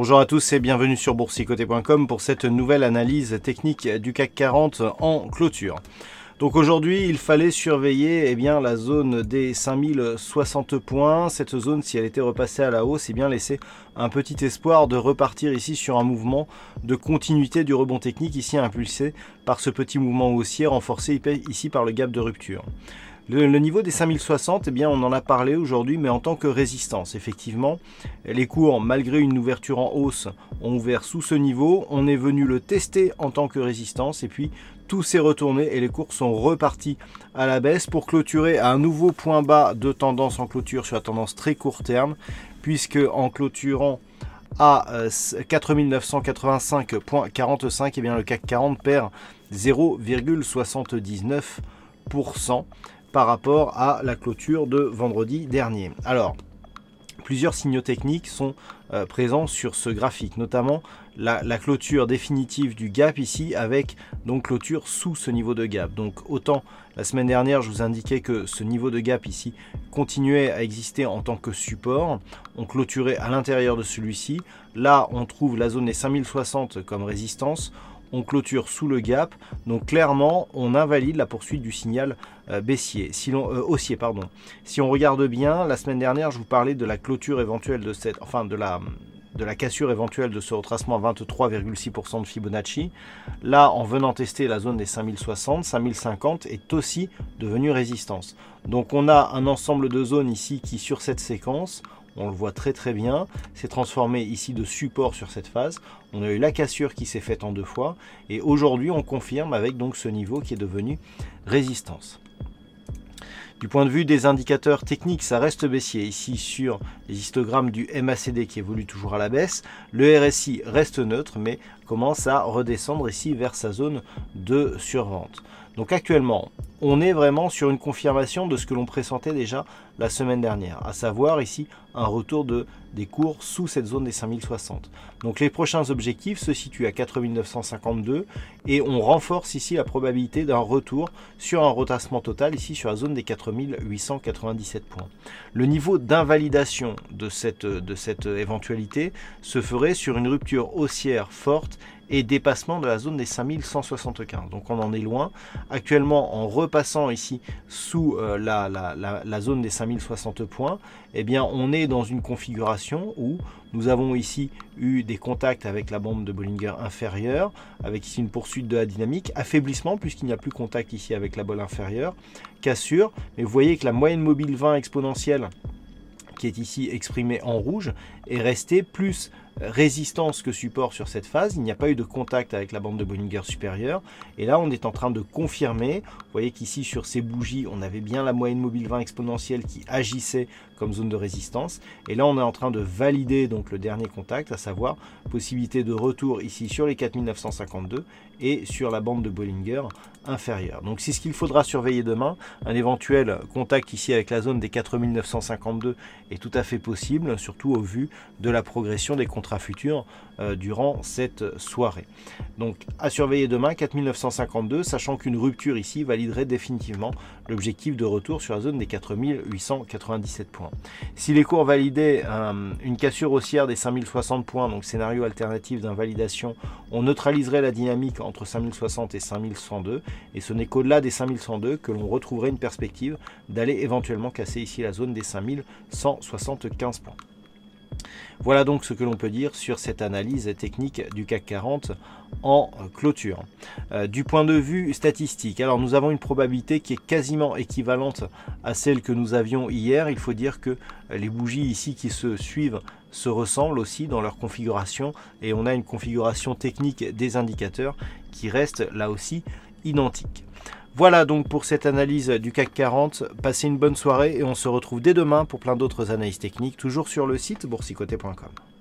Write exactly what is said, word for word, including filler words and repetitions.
Bonjour à tous et bienvenue sur boursicoté point com pour cette nouvelle analyse technique du C A C quarante en clôture. Donc aujourd'hui, il fallait surveiller eh bien, la zone des cinq mille soixante points. Cette zone, si elle était repassée à la hausse, eh bien, laissait un petit espoir de repartir ici sur un mouvement de continuité du rebond technique, ici impulsé par ce petit mouvement haussier renforcé ici par le gap de rupture. Le, le niveau des cinq mille soixante, eh bien, on en a parlé aujourd'hui, mais en tant que résistance. Effectivement, les cours, malgré une ouverture en hausse, ont ouvert sous ce niveau. On est venu le tester en tant que résistance et puis tout s'est retourné et les cours sont repartis à la baisse pour clôturer à un nouveau point bas de tendance en clôture sur la tendance très court terme, puisque en clôturant à quatre mille neuf cent quatre-vingt-cinq virgule quarante-cinq, eh bien, le C A C quarante perd zéro virgule soixante-dix-neuf pour cent par rapport à la clôture de vendredi dernier. Alors, plusieurs signaux techniques sont euh, présents sur ce graphique, notamment la, la clôture définitive du gap ici avec donc clôture sous ce niveau de gap. Donc autant la semaine dernière je vous indiquais que ce niveau de gap ici continuait à exister en tant que support, on clôturait à l'intérieur de celui-ci. Là on trouve la zone des cinq mille soixante comme résistance. On clôture sous le gap, donc clairement on invalide la poursuite du signal euh, baissier, si l'on, euh, haussier. Pardon. Si on regarde bien, la semaine dernière je vous parlais de la clôture éventuelle de cette, enfin de la, de la cassure éventuelle de ce retracement à vingt-trois virgule six pour cent de Fibonacci. Là, en venant tester la zone des cinq mille soixante, cinq mille cinquante est aussi devenue résistance. Donc on a un ensemble de zones ici qui sur cette séquence, on le voit très très bien, c'est transformé ici de support sur cette phase. On a eu la cassure qui s'est faite en deux fois et aujourd'hui on confirme avec donc ce niveau qui est devenu résistance. Du point de vue des indicateurs techniques, ça reste baissier. Ici sur les histogrammes du M A C D qui évolue toujours à la baisse, le R S I reste neutre mais commence à redescendre ici vers sa zone de survente. Donc actuellement, on est vraiment sur une confirmation de ce que l'on pressentait déjà la semaine dernière, à savoir ici un retour de, des cours sous cette zone des cinq mille soixante. Donc les prochains objectifs se situent à quatre mille neuf cent cinquante-deux et on renforce ici la probabilité d'un retour sur un retracement total ici sur la zone des quatre mille huit cent quatre-vingt-dix-sept points. Le niveau d'invalidation de cette, de cette éventualité se ferait sur une rupture haussière forte et dépassement de la zone des cinq mille cent soixante-quinze. Donc on en est loin. Actuellement, en repassant ici sous euh, la, la, la, la zone des cinq mille soixante points, eh bien on est dans une configuration où nous avons ici eu des contacts avec la bande de Bollinger inférieure, avec ici une poursuite de la dynamique, affaiblissement puisqu'il n'y a plus contact ici avec la bolle inférieure, cassure, mais vous voyez que la moyenne mobile vingt exponentielle qui est ici exprimée en rouge est restée plus résistance que support sur cette phase. Il n'y a pas eu de contact avec la bande de Bollinger supérieure et là on est en train de confirmer. Vous voyez qu'ici sur ces bougies on avait bien la moyenne mobile vingt exponentielle qui agissait comme zone de résistance et là on est en train de valider donc le dernier contact, à savoir possibilité de retour ici sur les quatre mille neuf cent cinquante-deux et sur la bande de Bollinger inférieure. Donc c'est ce qu'il faudra surveiller demain. Un éventuel contact ici avec la zone des quatre mille neuf cent cinquante-deux est tout à fait possible, surtout au vu de la progression des contrats futurs euh, durant cette soirée. Donc à surveiller demain, quatre mille neuf cent cinquante-deux, sachant qu'une rupture ici validerait définitivement l'objectif de retour sur la zone des quatre mille huit cent quatre-vingt-dix-sept points. Si les cours validaient euh, une cassure haussière des cinq mille soixante points, donc scénario alternatif d'invalidation, on neutraliserait la dynamique entre cinq mille soixante et cinq mille cent deux et ce n'est qu'au-delà des cinq mille cent deux que l'on retrouverait une perspective d'aller éventuellement casser ici la zone des cinq mille cent soixante-quinze points. Voilà donc ce que l'on peut dire sur cette analyse technique du C A C quarante en clôture. Euh, du point de vue statistique, alors nous avons une probabilité qui est quasiment équivalente à celle que nous avions hier. Il faut dire que les bougies ici qui se suivent se ressemblent aussi dans leur configuration et on a une configuration technique des indicateurs qui reste là aussi identique. Voilà donc pour cette analyse du C A C quarante. Passez une bonne soirée et on se retrouve dès demain pour plein d'autres analyses techniques, toujours sur le site boursicoté point com.